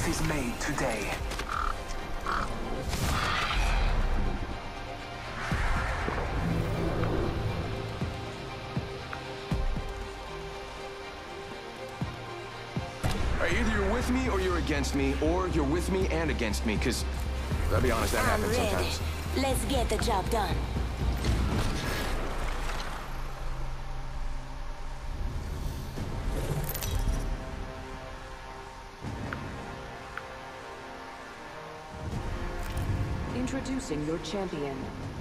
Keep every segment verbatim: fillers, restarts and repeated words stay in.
path is made today. Either you're with me or you're against me, or you're with me and against me, because, I'll be honest, that I'm happens ready. sometimes. Let's get the job done. Introducing your champion.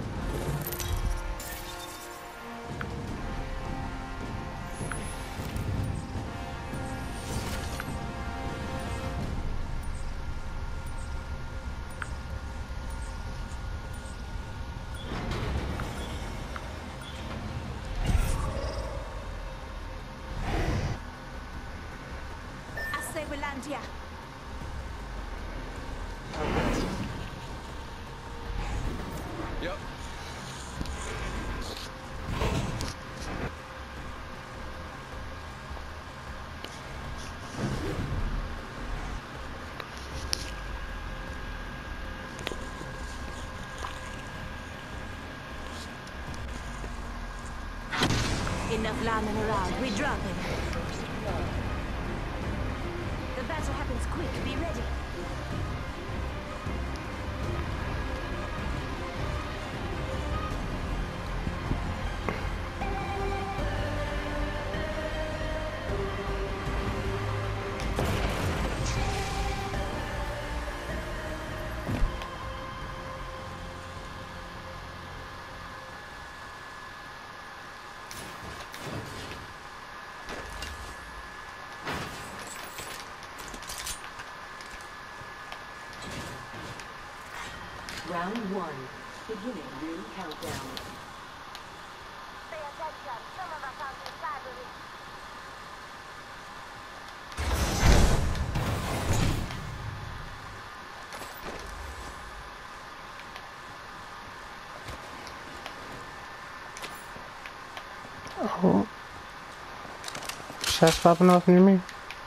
Land here. Yep. Enough lambing around. We're dropping. The battle happens quick. Be ready. Round one. Beginning ring countdown. Pay attention. Some of us are inside of it. Oh. Shots popping off near me.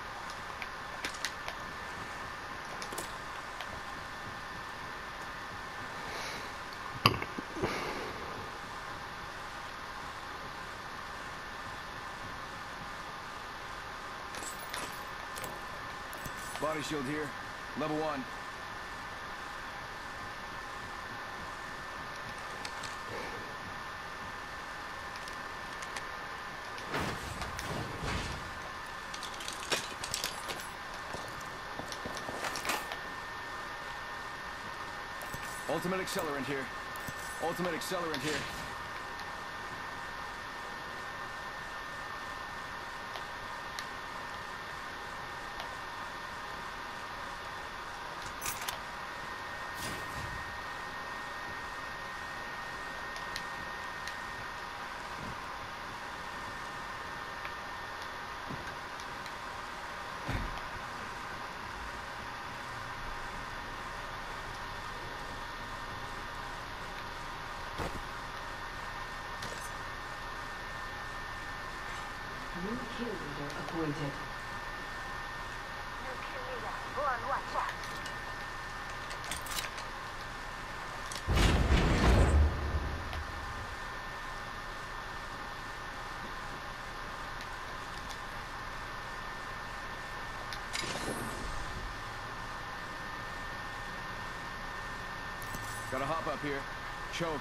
Body shield here. Level one. Ultimate accelerant here. Ultimate accelerant here. New kill leader appointed. New kill leader. Go on, watch out. Gotta hop up here. Choke.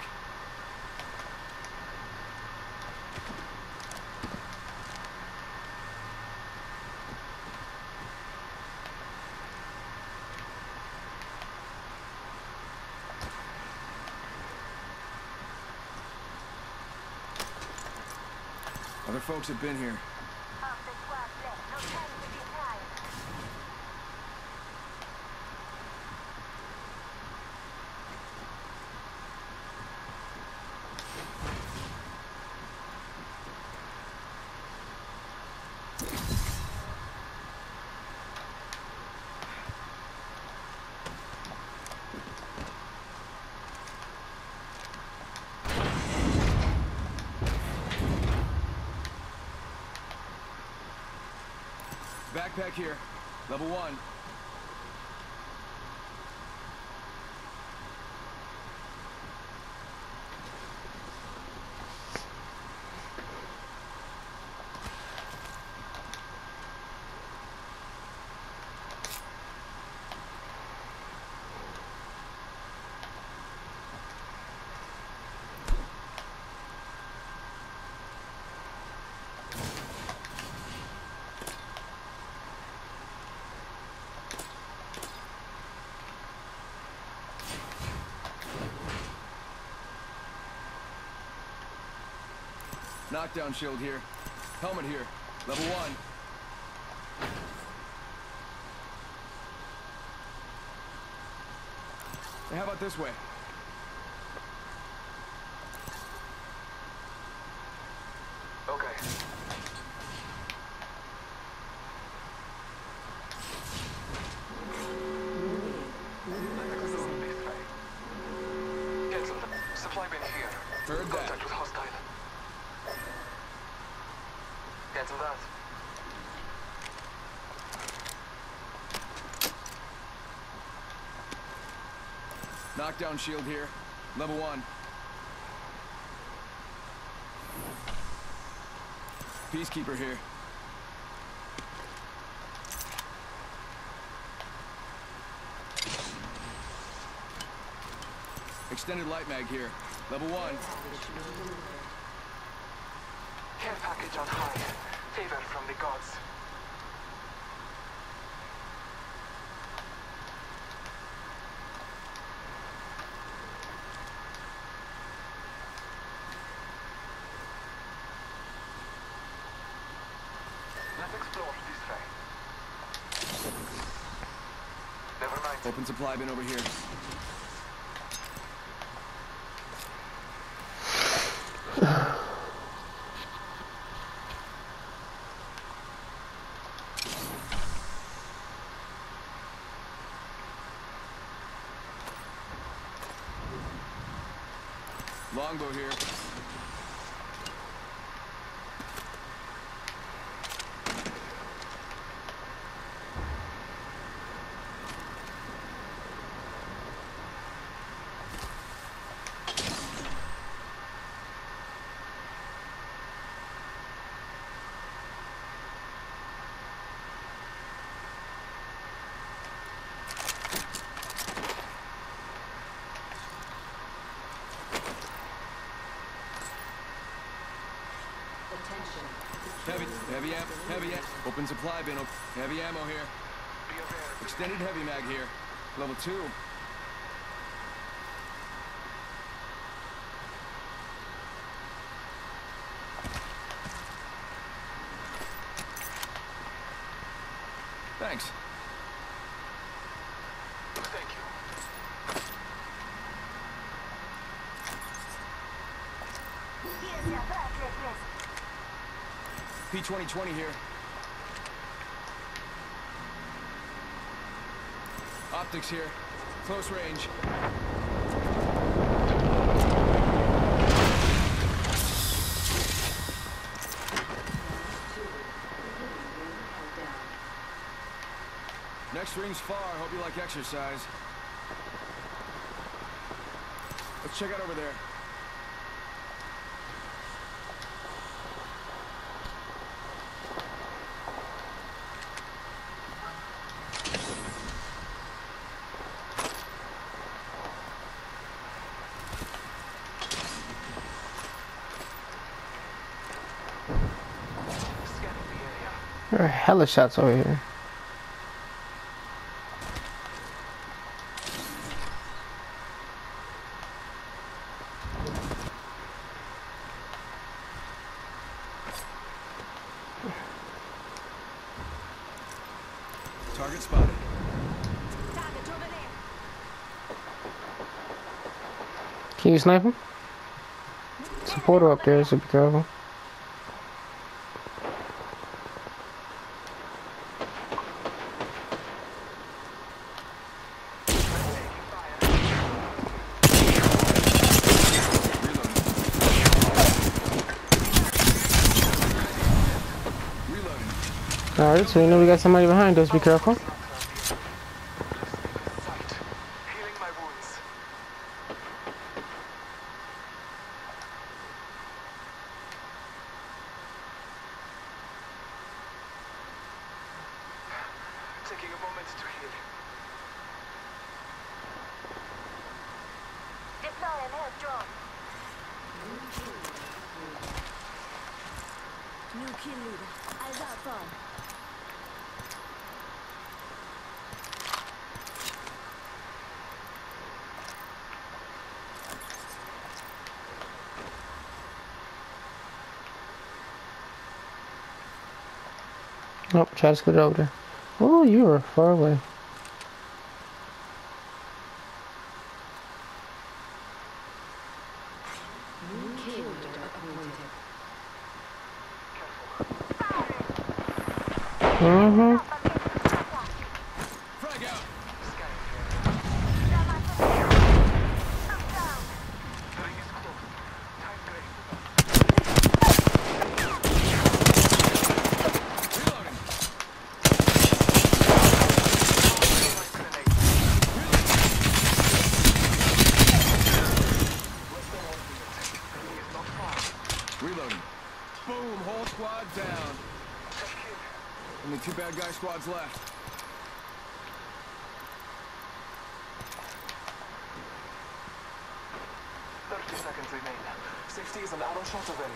Other folks have been here. Half the squad left. No time to be tired. Backpack here. Level one. Knockdown shield here. Helmet here. Level one. Hey, how about this way? Okay. Cancel. Supply bin here. Heard that. Contact with hostile. Cancel that. Knockdown shield here. Level one. Peacekeeper here. Extended light mag here. Level one. Care package on high. Favor from the gods. Let's explore this way. Never mind. Open supply bin over here. Longbow here. Heavy, heavy ammo, heavy ammo. Open supply bin. Op heavy ammo here. Be aware. Extended heavy mag here. Level two. Thanks. Thank you. Here's your birthday present. P twenty twenty here. Optics here. Close range. Next ring's far. Hope you like exercise. Let's check out over there. Scanning the area. There are hella shots over here. Target spotted. Target over there. Can you snipe him? Supporter up there, so be careful. Reloading. Alright, so you know we got somebody behind us, be careful. Sight. Healing my wounds. Taking a moment to heal. Deploy an air drone. New kill leader. Eyes out front. Nope, try to scoot over there. Oh, you were far away. New kill leader appointed. Mm-hmm. Frag out. The ring is close. Time break. Reloading. Reloading. Boom, whole squad down. Only two bad guy squads left. thirty seconds remain. sixty is an arrow shot away.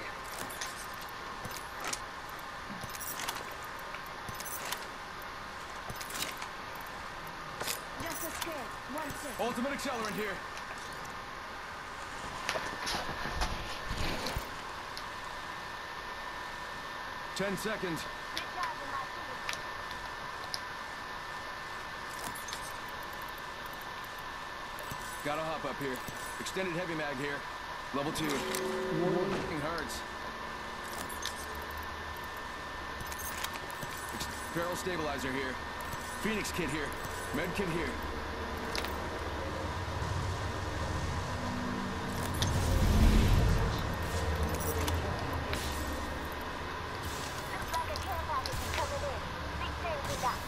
Just a scared. One second. Ultimate accelerant here. Ten seconds. Recharging my shield. Gotta hop up here. Extended heavy mag here. Level two. Fucking hurts. Ex- barrel stabilizer here. Phoenix kit here. Med kit here. Looks like a care package is coming in. Big things we got.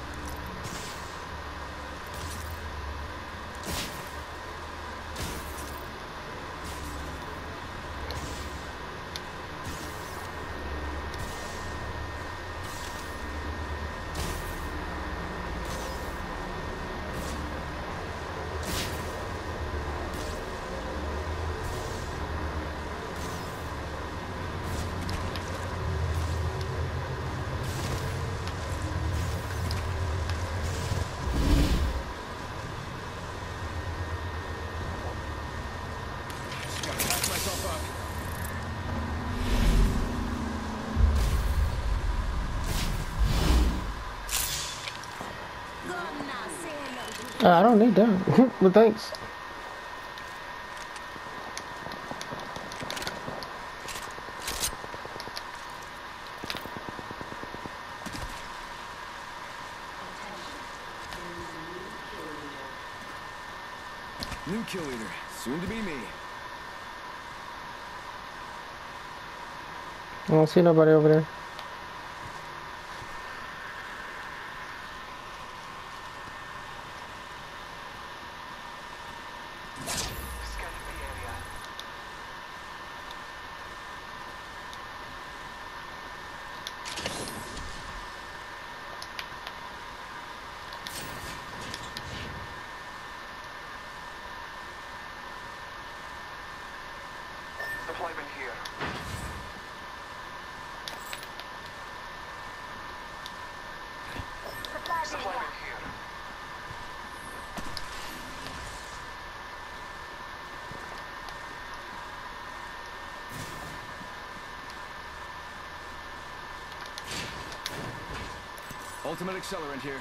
Just gotta patch myself up. Gone now. Say hello. Uh, I don't need that. But thanks. New kill leader. Soon to be me. I don't see nobody over there. Scanning the area. Supply bin here. Supply bin Supply here. bin here. Ultimate accelerant here.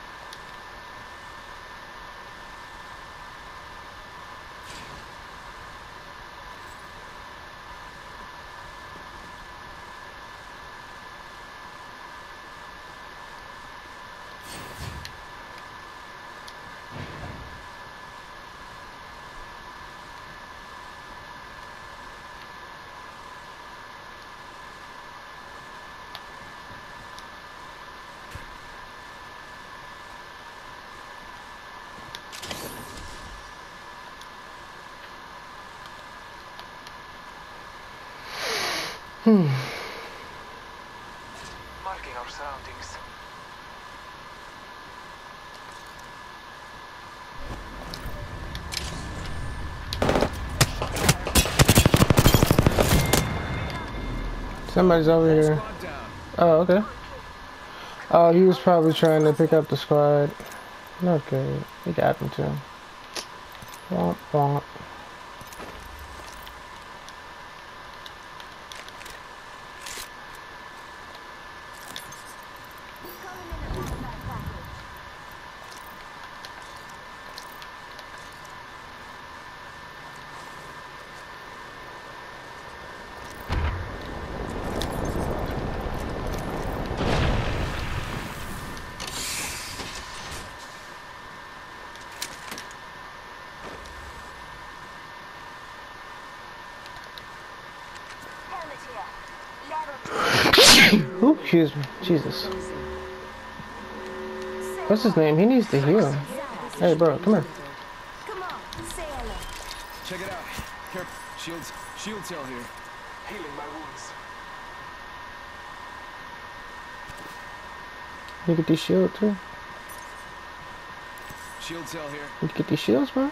Marking our surroundings. Somebody's over here. Squad down. Oh, okay. Oh, he was probably trying to pick up the squad. Okay, he got him too. Womp womp. Excuse me. Jesus. What's his name? He needs to heal. Hey, bro, come here. Come on, say hello. Check it out. Careful. Shields. Shield cell here. Healing my wounds. You get these shields too. Shield cell here. You get these shields, bro.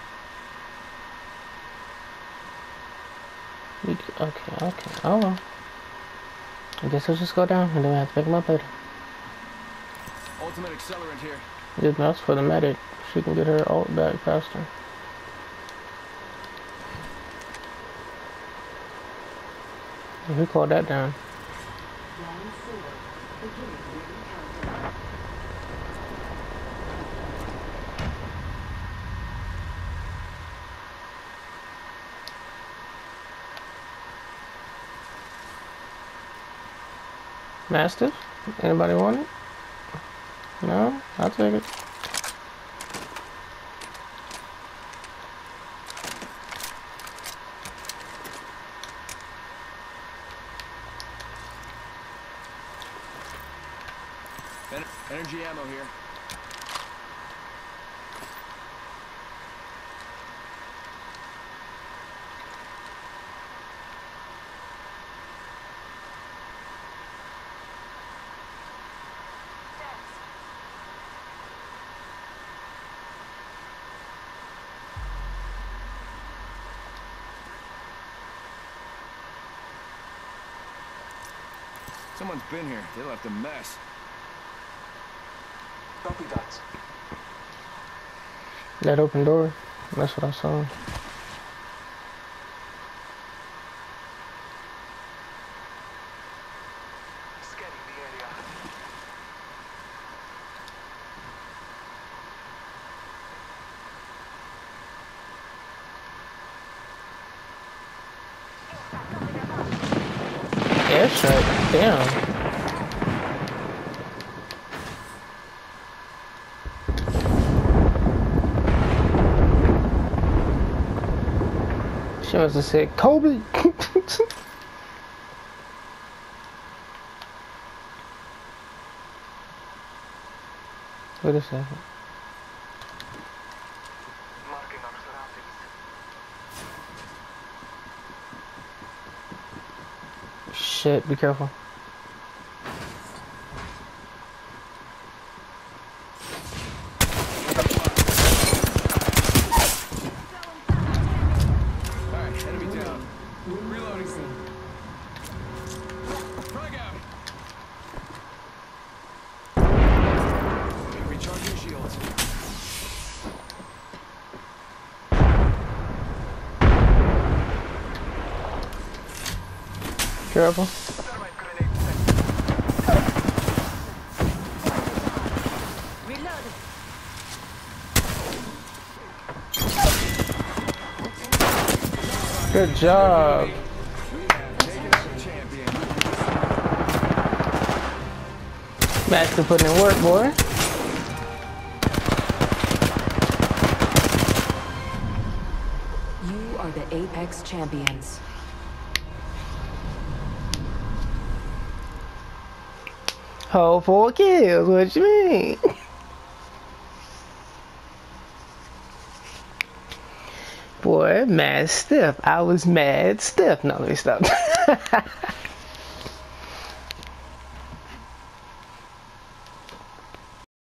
You, okay, okay. Oh well. I guess I'll just go down and then I have to pick him up later. Ultimate accelerant here. Just nuts for the medic. She can get her ult back faster. Who called that down? Mastiff? Anybody want it? No? I'll take it. En energy ammo here. Someone's been here. They left a mess. Copy that. That open door. That's what I saw. Scanning the area. Airstrike. Damn. She must have said, Kobe! Wait a second. Marking our surroundings. Shit, be careful. Alright, enemy down. Reloading. Frag out. Recharge your shields. Careful. Thermite grenade set. Reloading. Good job. Taking out the champion. Master putting in work, boy. You are the Apex Champions. Oh, four kills. What you mean? Boy, mad stiff. I was mad stiff. No, let me stop.